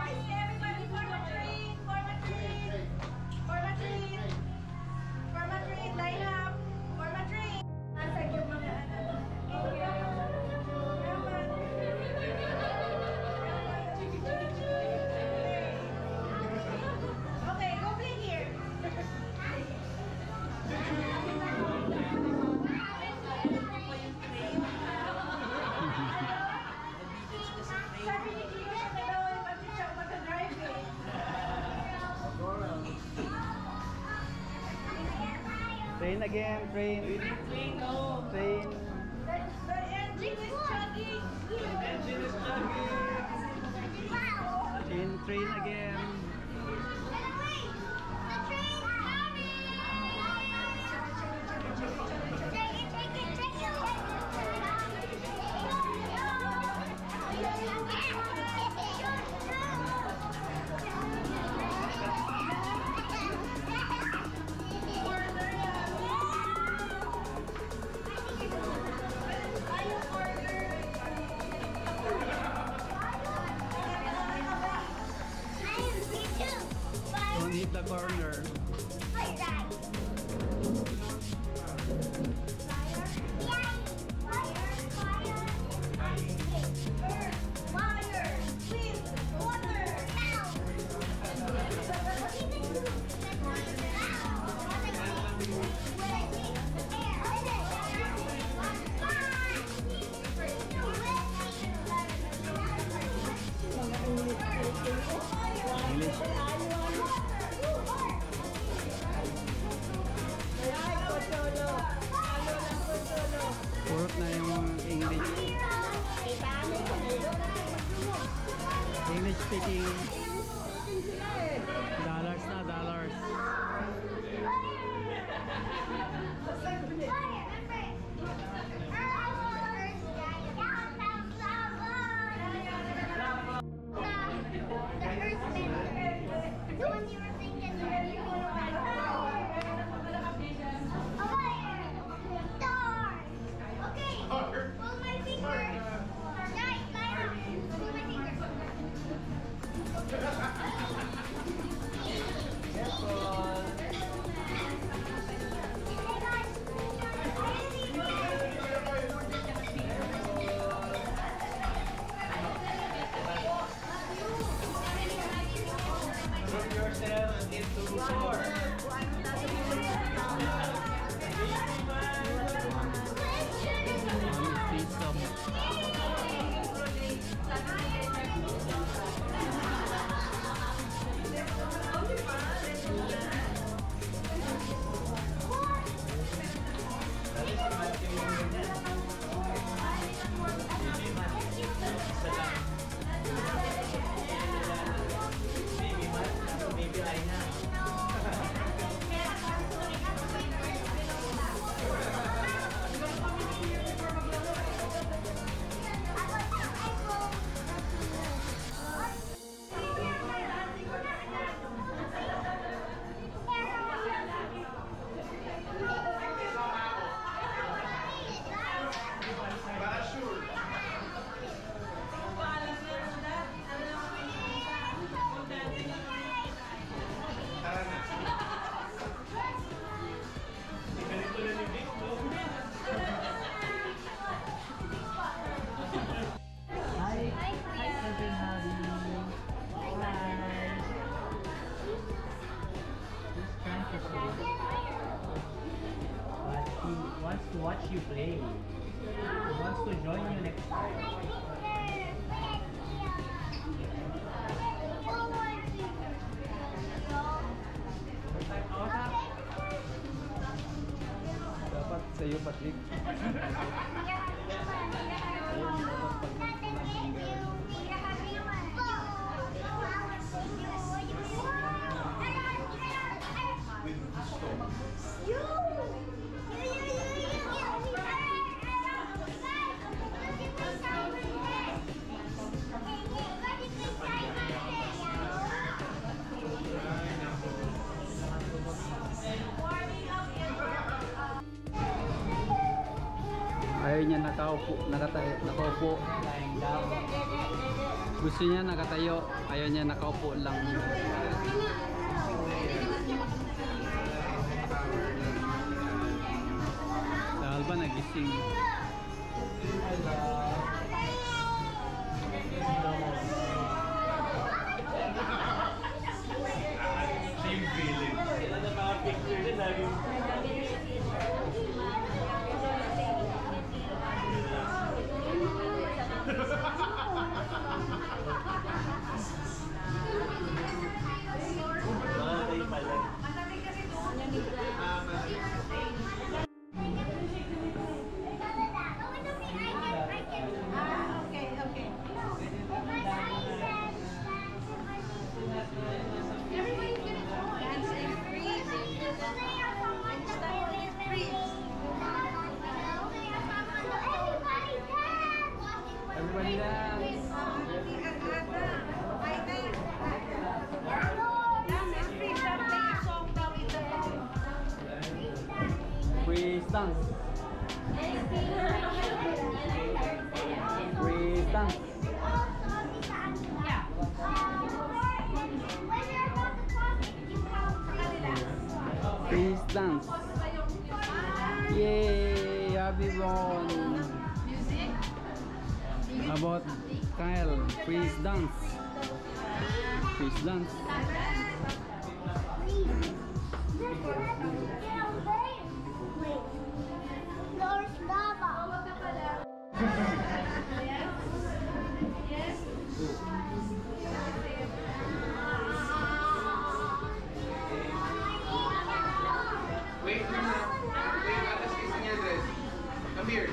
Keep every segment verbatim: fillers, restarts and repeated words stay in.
Everybody form a train, form a train, form a train, form a train, line up, form a train. Nasag yung mga ano. Okay, go play here. Sabi ni Pino siya na daw yung pati siya mag-drive eh. Train again, train. Train, no. Train. The, the engine is chugging. Engine is chugging. Train, train again. Don't hit the corner. Purot na yung English. English speaking. Dollars na, dollars. The one you were thinking you were okay, pull my finger. Guys, line up. Pull my finger. Put yourself into four. Wants to watch you play. He wants to join you next time. Dapat sa'yo, Patrick. Ayaw niya nakaupo, nakatayo, nakaupo. Lying down. Gusto niya nakatayo, ayaw niya nakaupo lang. Dahil ba nagising? Same feeling. Sila nakaka-picture din lagi. Malay pala. Malamig kasi doon. Ah, okay, okay. Everybody's gonna dance and freeze. And style and freeze. Everybody dance! Freeze dance! Freeze dance! Freeze dance! Yay! Happy won! How about Kyle? Freeze dance! Freeze dance! Wait, wait, alas kasi niya dress. Come here.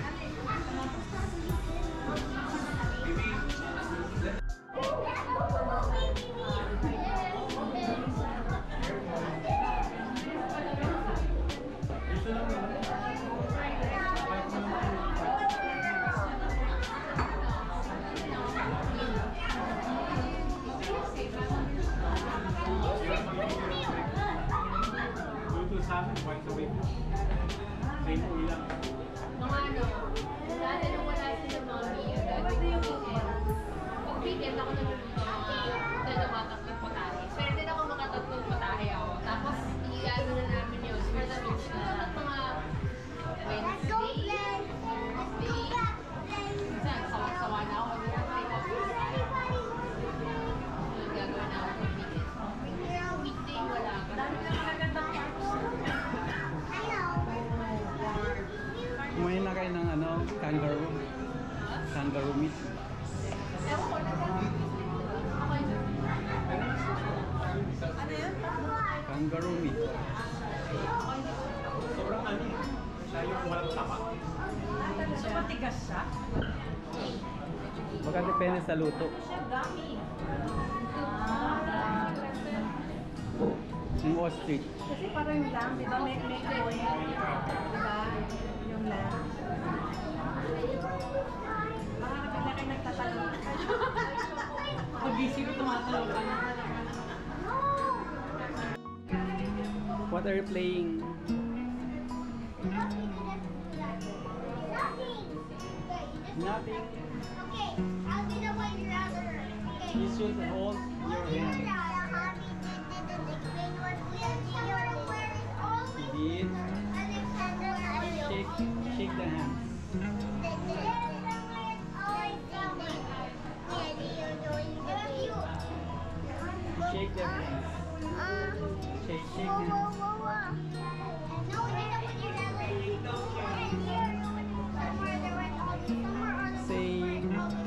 Luto sa amin, once a week. Same ulam. Mga ano, dati nung wala sila mommy, dati yung weekend. Pag weekend ako naluluto ng dalawa, tatlong patahe. Pero din ako makatatlong patahe ako. Tapos, igano na namin yun for the beach na mga Wednesday, Thursday. Minsan, sawa-sawa na ako. Yung gagawin na ako ng weekend. Weekday, wala ka. Dami na magagandang parks. Kumain na kayo ng ano, kangaroo. Kangaroo meat. Ano yun? Kangaroo meat. Sobrang ano eh. Siya yung walang tama. So, matigas siya? Baka depende sa luto. Siya gummy. Ah. Yung ostrich. Kasi parang yung lamb, di ba? May, may oil. Di ba? Yung lamb. Baka kapag kayo nagtatalong. Pag-isip ko tumatalong ka na. What are you playing? Nothing. Okay, I'll be the one you're other. Okay. You should hold your hand. Indeed. Shake, shake the hands. Shake the hands. Shake, shake hands. Say,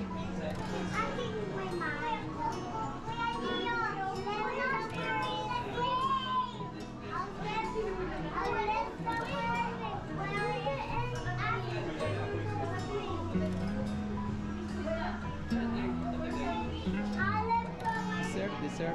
dessert, dessert.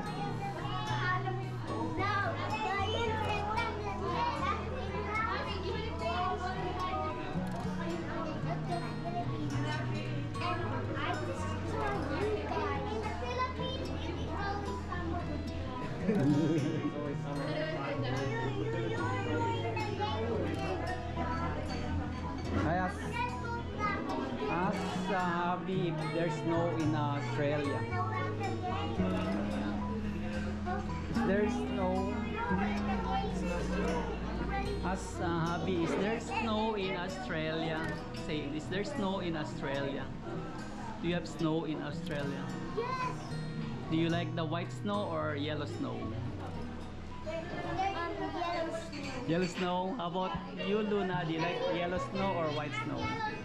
I asked, asked uh, Habi if there's snow in Australia. there snow? As uh, hobby, is there snow in Australia? Say, is there snow in Australia? Do you have snow in Australia? Yes. Do you like the white snow or yellow snow? Um, yellow snow. Yellow snow. How about you, Luna? Do you like yellow snow or white snow?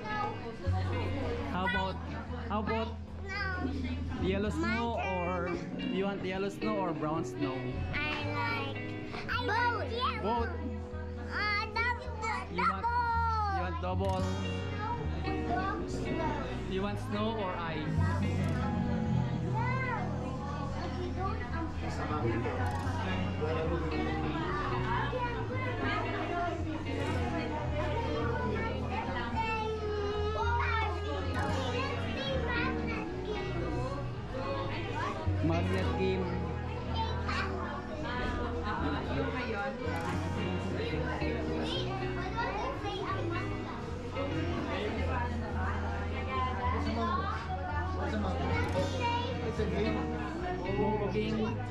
How about how about No. yellow snow or you want yellow snow or brown snow? I like. I both. Yeah. Both. Uh, double. You want you want double? You want snow or ice? Magnet game. It's a game. Boondocking.